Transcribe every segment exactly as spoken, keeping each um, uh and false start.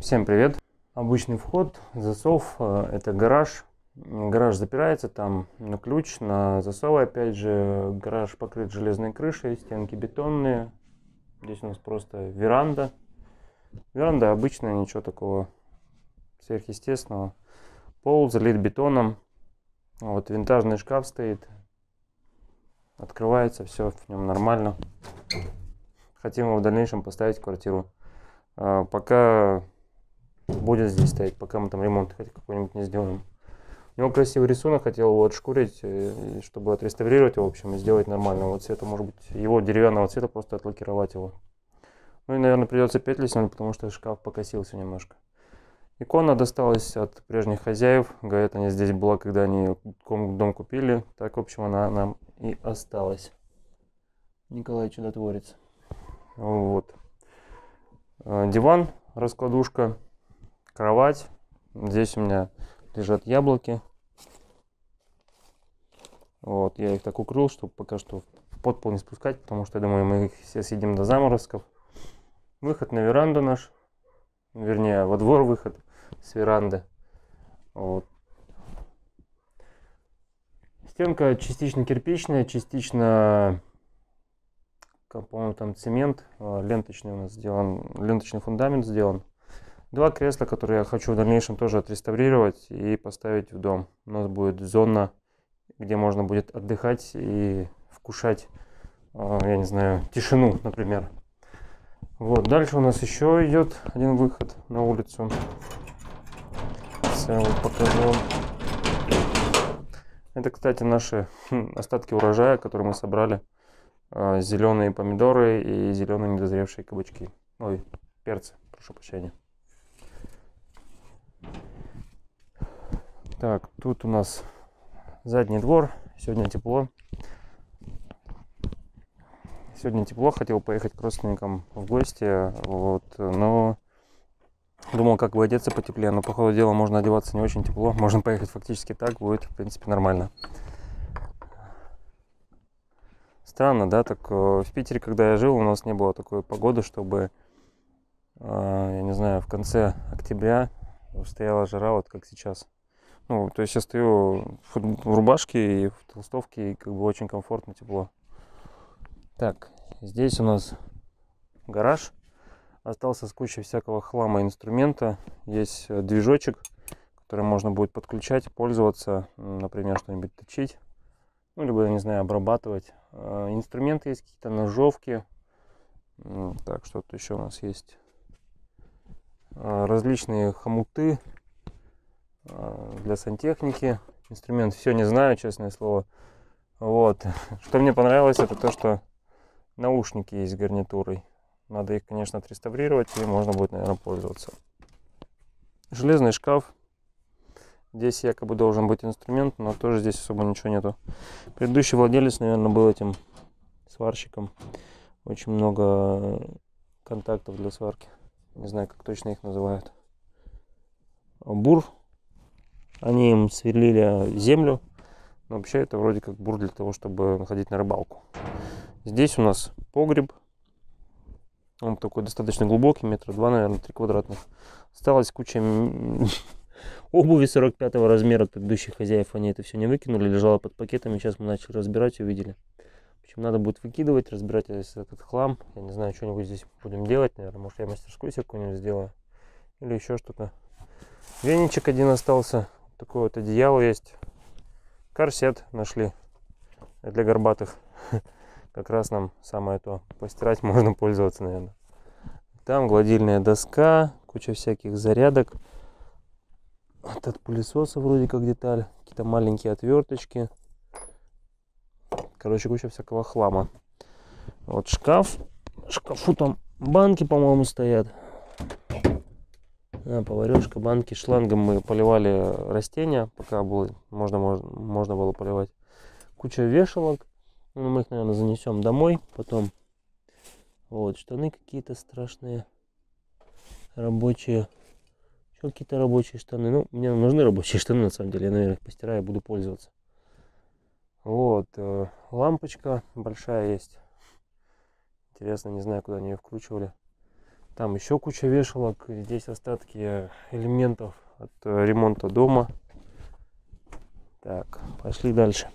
Всем привет! Обычный вход, засов, это гараж. Гараж запирается там на ключ, на засовы опять же. Гараж покрыт железной крышей, стенки бетонные. Здесь у нас просто веранда. Веранда обычная, ничего такого сверхъестественного. Пол залит бетоном. Вот винтажный шкаф стоит. Открывается, все в нем нормально. Хотим его в дальнейшем поставить в квартиру. А, пока будет здесь стоять, пока мы там ремонт какой-нибудь не сделаем. У него красивый рисунок, хотел его отшкурить, чтобы отреставрировать его, в общем, и сделать нормального цвета. Может быть, его деревянного цвета, просто отлакировать его. Ну и, наверное, придется петли снять, потому что шкаф покосился немножко. Икона досталась от прежних хозяев. Говорят, она здесь была, когда они дом купили. Так, в общем, она нам и осталась. Николай Чудотворец. Вот. Диван, раскладушка, кровать. Здесь у меня лежат яблоки. Вот, я их так укрыл, чтобы пока что в подпол не спускать, потому что, я думаю, мы их все съедим до заморозков. Выход на веранду наш. Вернее, во двор выход с веранды. Вот. Стенка частично кирпичная, частично, по-моему, там цемент. Ленточный у нас сделан, ленточный фундамент сделан. Два кресла, которые я хочу в дальнейшем тоже отреставрировать и поставить в дом. У нас будет зона, где можно будет отдыхать и вкушать, я не знаю, тишину, например. Вот, дальше у нас еще идет один выход на улицу. Сейчас я вам покажу. Это, кстати, наши остатки урожая, которые мы собрали. Зеленые помидоры и зеленые недозревшие кабачки. Ой, перцы, прошу прощения. Так, тут у нас задний двор. Сегодня тепло. Сегодня тепло, хотел поехать к родственникам в гости, вот, но думал, как бы одеться потеплее, но по ходу дела можно одеваться не очень тепло, можно поехать фактически так, будет, в принципе, нормально. Странно, да, так в Питере, когда я жил, у нас не было такой погоды, чтобы, я не знаю, в конце октября стояла жара, вот как сейчас. Ну, то есть я стою в рубашке и в толстовке, и как бы очень комфортно, тепло. Так, здесь у нас гараж. Остался с кучей всякого хлама, инструмента. Есть движочек, который можно будет подключать, пользоваться, например, что-нибудь точить. Ну, либо, я не знаю, обрабатывать. Инструменты есть, какие-то ножовки. Так, что-то еще у нас есть. Различные хомуты для сантехники. Инструмент все не знаю, честное слово. Вот. Что мне понравилось, это то, что наушники есть с гарнитурой. Надо их, конечно, отреставрировать, и можно будет, наверное, пользоваться. Железный шкаф. Здесь якобы должен быть инструмент, но тоже здесь особо ничего нету. Предыдущий владелец, наверное, был этим сварщиком. Очень много контактов для сварки. Не знаю, как точно их называют. Бур. Они им сверлили землю. Но вообще это вроде как бур для того, чтобы ходить на рыбалку. Здесь у нас погреб. Он такой достаточно глубокий, метра два, наверное, три квадратных. Осталась куча обуви сорок пятого размера от предыдущих хозяев. Они это все не выкинули, лежало под пакетами. Сейчас мы начали разбирать и увидели. В общем, надо будет выкидывать, разбирать этот хлам. Я не знаю, что-нибудь здесь будем делать, наверное. Может, я мастерскую себе какую-нибудь сделаю. Или еще что-то. Веничек один остался. Такое вот одеяло есть. Корсет нашли для горбатых. Как раз нам самое то. Постирать можно пользоваться, наверное. Там гладильная доска, куча всяких зарядок. Вот от пылесоса вроде как деталь. Какие-то маленькие отверточки. Короче, куча всякого хлама. Вот шкаф. В шкафу там банки, по-моему, стоят. А, поварешка, банки. Шлангом мы поливали растения, пока было, можно, можно, можно было поливать. Куча вешалок. Ну, мы их, наверное, занесем домой потом. Вот, штаны какие-то страшные. Рабочие. Еще какие-то рабочие штаны. Ну, мне нужны рабочие штаны, на самом деле. Я, наверное, их постираю и буду пользоваться. Вот, э, лампочка большая есть. Интересно, не знаю, куда они ее вкручивали. Там еще куча вешалок. Здесь остатки элементов от ремонта дома. Так, пошли дальше.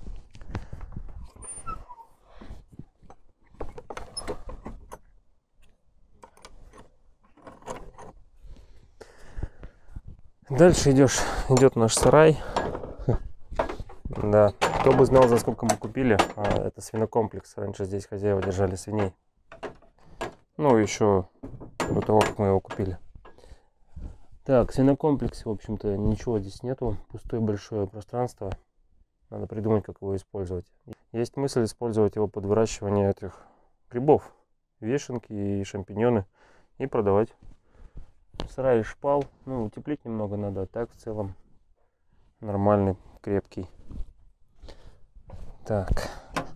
Дальше идешь, идет наш сарай. Да, кто бы знал, за сколько мы купили. А, это свинокомплекс. Раньше здесь хозяева держали свиней. Ну, еще до того, как мы его купили. Так, свинокомплекс, в общем-то, ничего здесь нету. Пустое большое пространство. Надо придумать, как его использовать. Есть мысль использовать его под выращивание этих грибов. Вешенки и шампиньоны. И продавать. Сарай шпал. Ну, утеплить немного надо. А так, в целом, нормальный, крепкий. Так.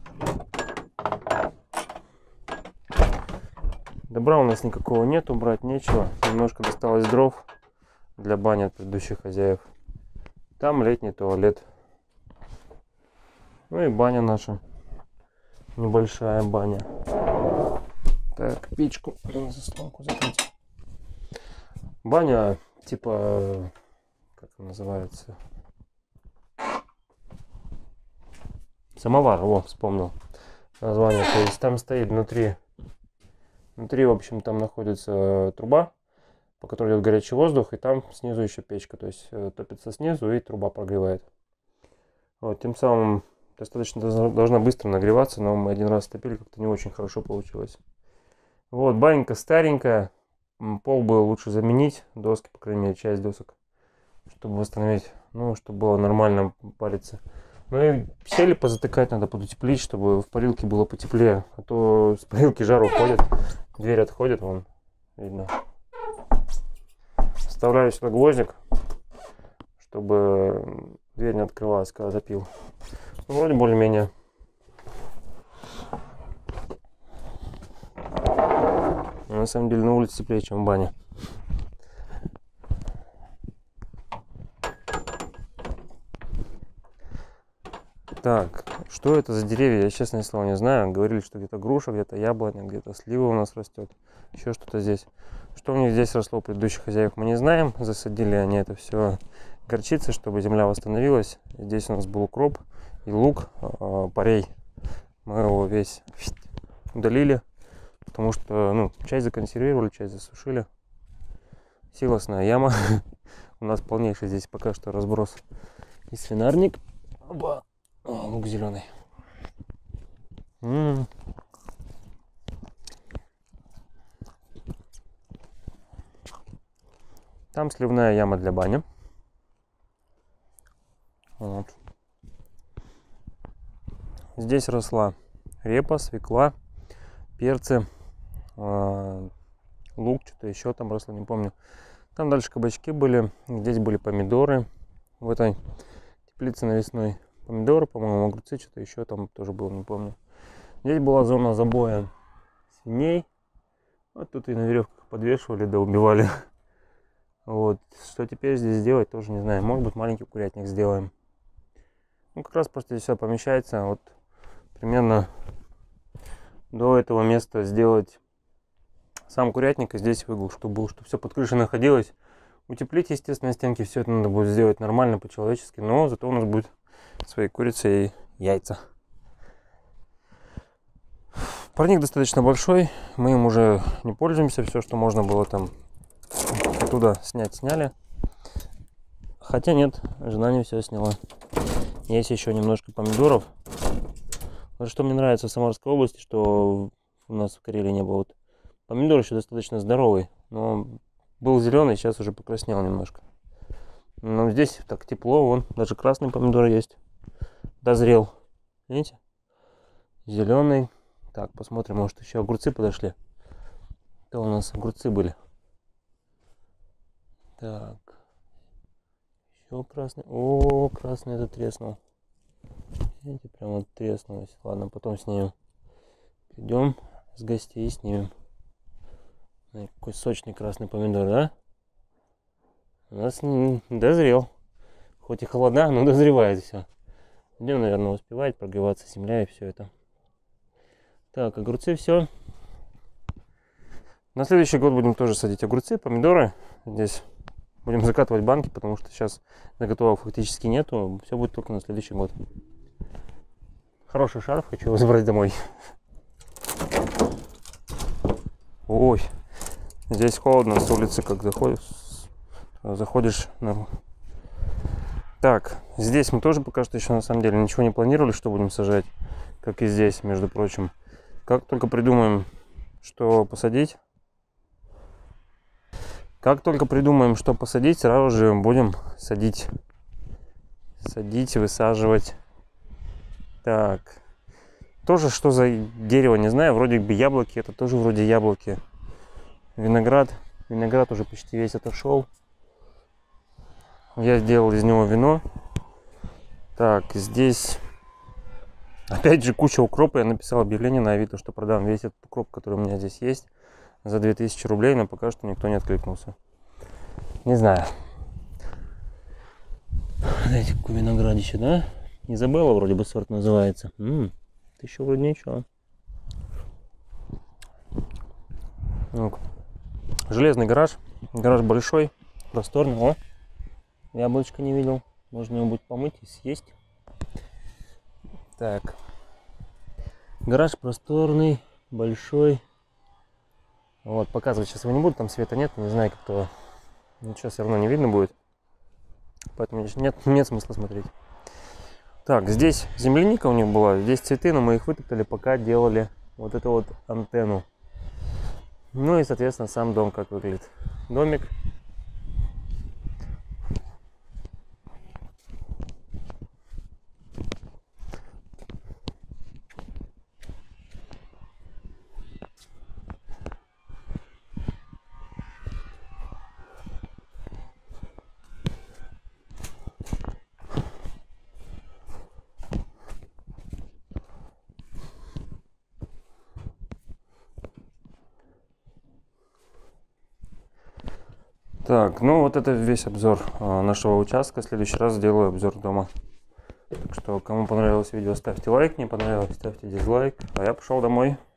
Добра у нас никакого нету, брать нечего. Немножко досталось дров для бани от предыдущих хозяев. Там летний туалет. Ну и баня наша. Небольшая баня. Так, печку, заслонку закрыть. Баня, типа, как она называется? Самовар, во, вспомнил название. То есть там стоит внутри, внутри, в общем, там находится труба, по которой идет горячий воздух, и там снизу еще печка. То есть топится снизу, и труба прогревает. Вот, тем самым достаточно должна быстро нагреваться, но мы один раз топили, как-то не очень хорошо получилось. Вот, банька старенькая. Пол было лучше заменить, доски, по крайней мере, часть досок, чтобы восстановить, ну, чтобы было нормально париться. Ну и сели позатыкать, надо подутеплить, чтобы в парилке было потеплее. А то с парилки жар уходит, дверь отходит, вон, видно. Вставляю сюда гвоздик, чтобы дверь не открывалась, когда запил. Ну, вроде более-менее. На самом деле на улице теплее, чем в бане. Так, что это за деревья, я, честное слово, не знаю. Говорили, что где-то груша, где-то яблоня, где-то слива у нас растет. Еще что-то здесь. Что у них здесь росло у предыдущих хозяев, мы не знаем. Засадили они это все горчицей, чтобы земля восстановилась. Здесь у нас был укроп и лук, э, порей. Мы его весь удалили, потому что, ну, часть законсервировали, часть засушили. Силосная яма. У нас полнейший здесь пока что разброс. И свинарник. Оба. О, лук зеленый. М-м. Там сливная яма для бани. Вот. Здесь росла репа, свекла, перцы, э, лук, что-то еще там росло, не помню. Там дальше кабачки были, здесь были помидоры. В этой теплице навесной помидоры, по-моему, огурцы, что-то еще там тоже было, не помню. Здесь была зона забоя свиней. Вот тут и на веревках подвешивали, да убивали. Вот. Что теперь здесь сделать, тоже не знаю. Может быть, маленький курятник сделаем. Ну, как раз просто здесь все помещается. Вот примерно до этого места сделать сам курятник, и здесь выгул, чтобы был, чтобы все под крышей находилось. Утеплить, естественно, стенки, все это надо будет сделать нормально, по-человечески, но зато у нас будет свои курицы и яйца. Парник достаточно большой, мы им уже не пользуемся, все, что можно было там оттуда снять, сняли. Хотя нет, жена не все сняла. Есть еще немножко помидоров. Вот что мне нравится в Самарской области, что у нас в Карелии не было. Вот помидор еще достаточно здоровый, но был зеленый, сейчас уже покраснел немножко. Но здесь так тепло, вон даже красный помидор есть. Дозрел. Видите? Зеленый. Так, посмотрим, может еще огурцы подошли. Это у нас огурцы были. Так. Еще красный. О, красный этот треснул. Видите, прям вот треснулось. Ладно, потом снимем. Идем с гостей и снимем. Какой сочный красный помидор, да? У нас дозрел. Хоть и холода, но дозревает все. Идем, наверное, успевает прогреваться земля и все это. Так, огурцы все. На следующий год будем тоже садить огурцы, помидоры. Здесь будем закатывать банки, потому что сейчас заготовок фактически нету. Все будет только на следующий год. Хороший шарф, хочу его забрать домой. Ой, здесь холодно с улицы, как заходишь, заходишь на... Так, здесь мы тоже пока что еще на самом деле ничего не планировали, что будем сажать, как и здесь, между прочим. Как только придумаем, что посадить, как только придумаем, что посадить, сразу же будем садить, садить, высаживать. Так, тоже что за дерево, не знаю, вроде бы яблоки, это тоже вроде яблоки. Виноград, виноград уже почти весь отошел. Я сделал из него вино. Так, здесь опять же куча укропа. Я написал объявление на Авито, что продам весь этот укроп, который у меня здесь есть, за две тысячи рублей, но пока что никто не откликнулся. Не знаю. Знаете, какой виноградище, да? Изабелла вроде бы сорт называется. М-м, это еще вроде ничего. Ну, железный гараж. Гараж большой, просторный. О, яблочко не видел. Можно его будет помыть и съесть. Так. Гараж просторный, большой. Вот, показывать сейчас его не буду, там света нет, не знаю, как то. Ничего все равно не видно будет. Поэтому нет, нет смысла смотреть. Так, здесь земляника у них была, здесь цветы, но мы их вытоптали, пока делали вот эту вот антенну. Ну и, соответственно, сам дом как выглядит. Домик. Так, ну вот это весь обзор а, нашего участка. В следующий раз сделаю обзор дома. Так что, кому понравилось видео, ставьте лайк, не понравилось, ставьте дизлайк. А я пошел домой.